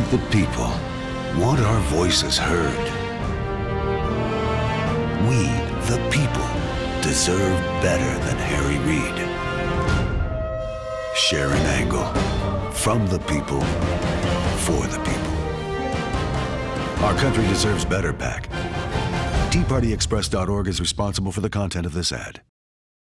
the people want our voices heard. We, the people, deserve better than Harry Reid. Share an angle. From the people, for the people. Our country deserves better, PAC. TeaPartyExpress.org is responsible for the content of this ad.